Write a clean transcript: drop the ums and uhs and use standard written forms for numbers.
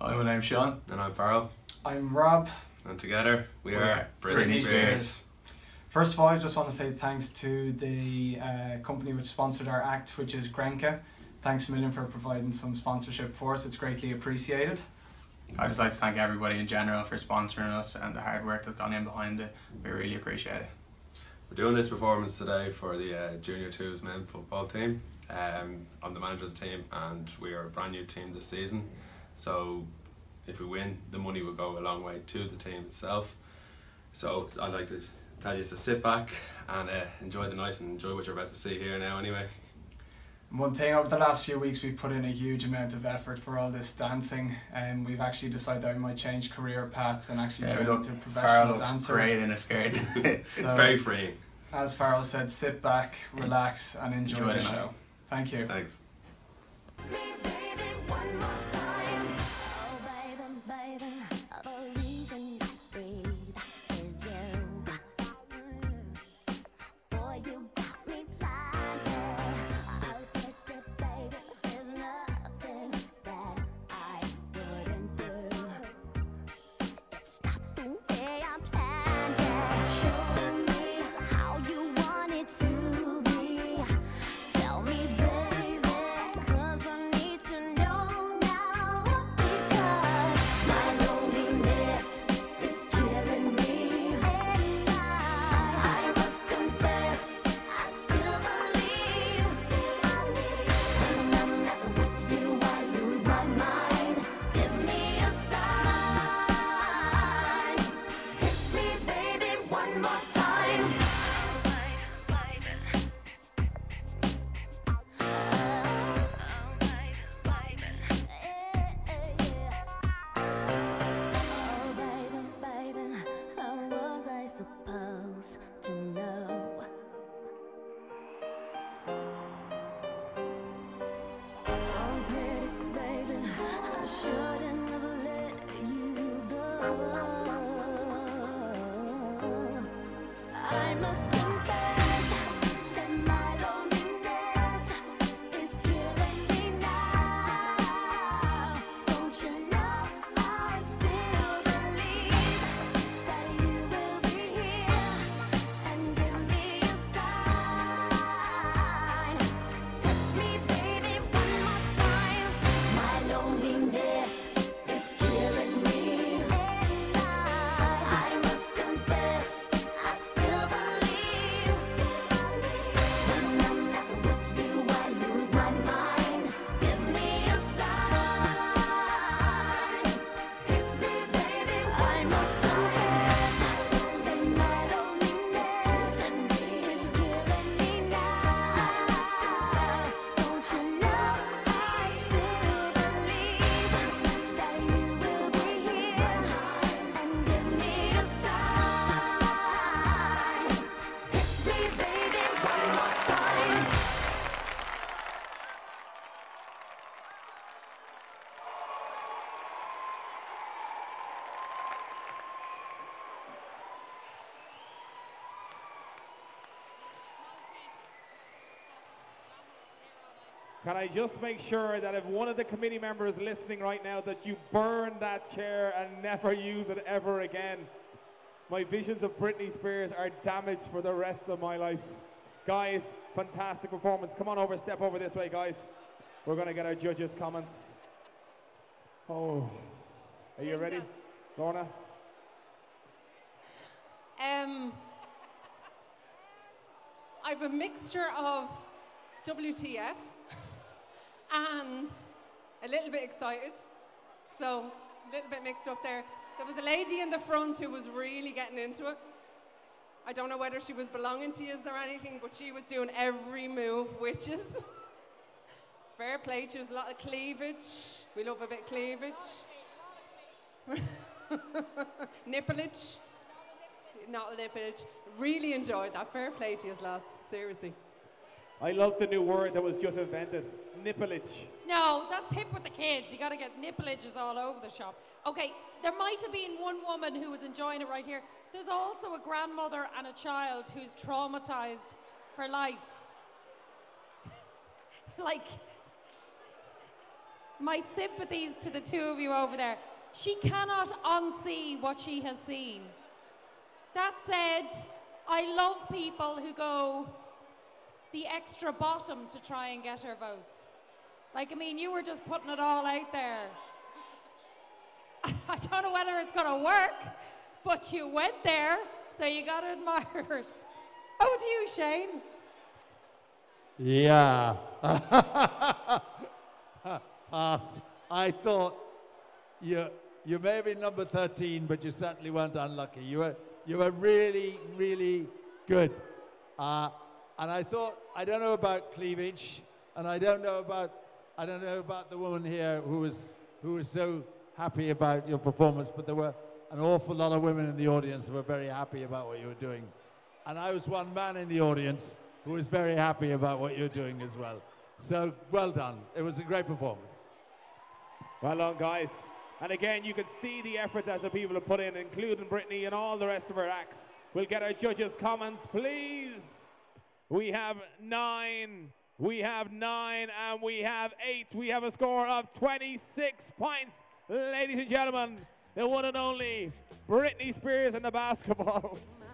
Hi, my name's Sean. And I'm Farrell. I'm Rob. And together we are Britney Spears. First of all, I just want to say thanks to the company which sponsored our act, which is Grenke. Thanks a million for providing some sponsorship for us. It's greatly appreciated. I'd just like to thank everybody in general for sponsoring us and the hard work that's gone in behind it. We really appreciate it. We're doing this performance today for the Junior 2s men football team. I'm the manager of the team and we are a brand new team this season. So if we win, the money will go a long way to the team itself. So I'd like to tell you to sit back and enjoy the night and enjoy what you're about to see here now anyway. One thing, over the last few weeks we've put in a huge amount of effort for all this dancing, and we've actually decided that we might change career paths and actually turn into professional dancers. Great in a skirt. It's very freeing. As Farrell said, sit back, relax and enjoy the show. Thank you. Thanks. Can I just make sure that if one of the committee members listening right now that you burn that chair and never use it ever again? My visions of Britney Spears are damaged for the rest of my life. Guys, fantastic performance. Come on over, step over this way, guys. We're going to get our judges' comments. Oh, are you ready, Lorna? I've a mixture of WTF and a little bit excited, so a little bit mixed up there. There was a lady in the front who was really getting into it. I don't know whether she was belonging to you or anything, but she was doing every move, witches. Fair play to us, a lot of cleavage. We love a bit of cleavage. Nipplage. Not nipplage. Really enjoyed that. Fair play to you, lads. Seriously. I love the new word that was just invented, nippleage. No, that's hip with the kids. You got to get nippleages all over the shop. Okay, there might have been one woman who was enjoying it right here. There's also a grandmother and a child who's traumatized for life. Like, My sympathies to the two of you over there. She cannot unsee what she has seen. That said, I love people who go the extra bottom to try and get her votes. Like, I mean, you were just putting it all out there. I don't know whether it's going to work, but you went there, so you got to admire it. Over to you, Shane. Yeah. Pass. I thought you may have been number 13, but you certainly weren't unlucky. You were really, really good. And I thought, I don't know about cleavage, and I don't know about the woman here who was so happy about your performance, but there were an awful lot of women in the audience who were very happy about what you were doing. And I was one man in the audience who was very happy about what you're doing as well. So well done. It was a great performance. Well done, guys. And again, you can see the effort that the people have put in, including Britney and all the rest of her acts. We'll get our judges' comments, please. We have 9, we have 9, and we have 8. We have a score of 26 points. Ladies and gentlemen, the one and only Britney Spears and the basketballs.